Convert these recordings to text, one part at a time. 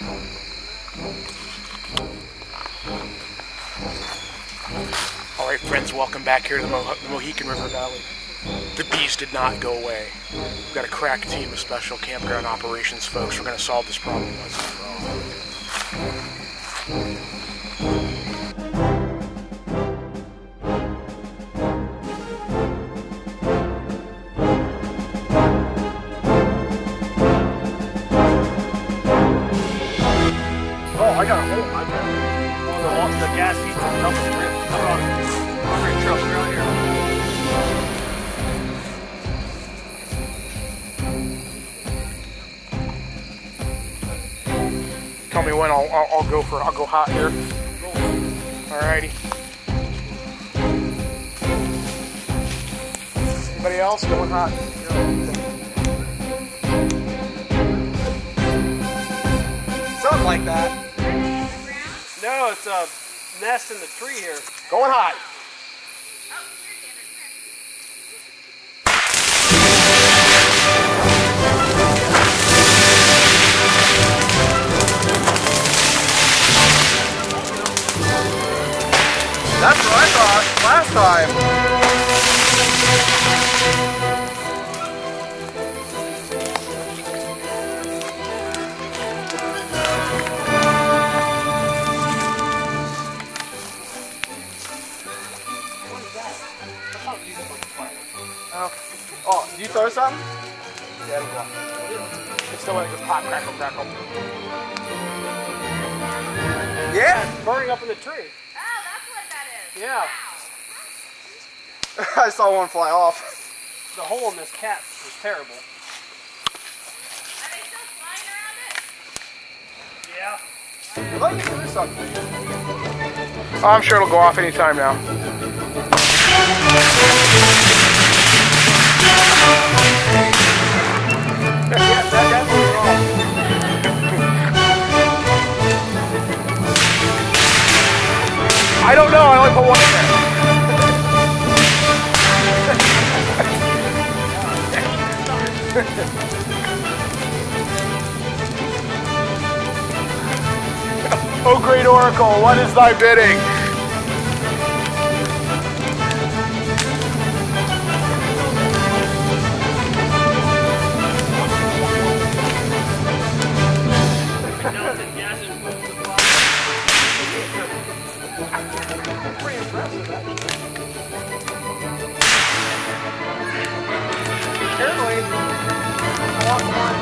Alright friends, welcome back here to the Mohican River Valley. The bees did not go away. We've got a crack team of special campground operations folks. We're going to solve this problem once and for all. Oh, I got a hole. I got the gas heat from dumping the rib. Come on. Great truck around here. Tell me when I'll go hot here. Alrighty. Anybody else going hot? Something like that. No, it's a nest in the tree here. Going hot. That's what I thought last time. Oh, did you throw something? Yeah, it'll go off. It's still like a hot crackle crackle. Yeah, it's burning up in the tree. Oh, that's what that is. Yeah. Wow. I saw one fly off. The hole in this cap is terrible. Are they still flying around it? Yeah. I'd like to do something. Oh, I'm sure it'll go off any time now. Yes, that definitely wrong. I don't know, I only put one in there. Oh great oracle, what is thy bidding? Pretty impressive, actually. Apparently, along the line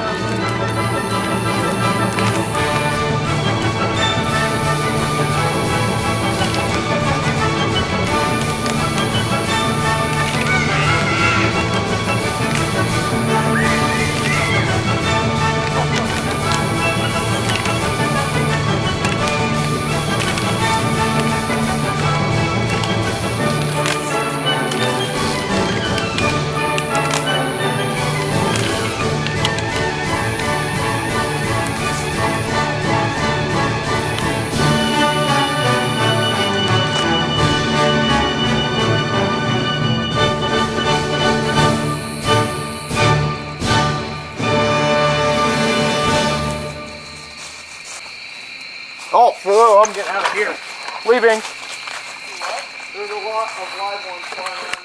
Oh, I'm getting out of here. Leaving. There's a lot of live ones flying around.